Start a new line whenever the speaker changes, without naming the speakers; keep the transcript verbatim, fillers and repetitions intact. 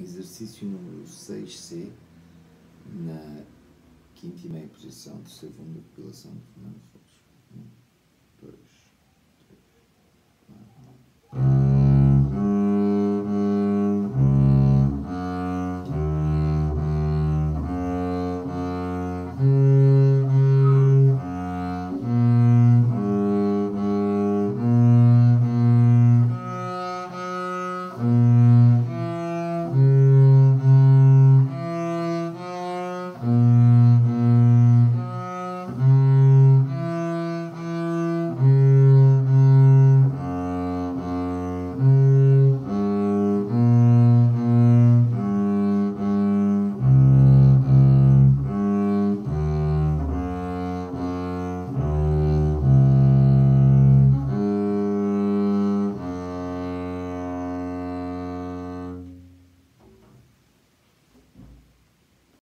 Exercício número seis C, na quinta e meia posição, terceiro volume da compilação de Fernando